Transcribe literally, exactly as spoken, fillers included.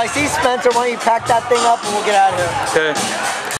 I see Spencer, why don't you pack that thing up and we'll get out of here. Okay.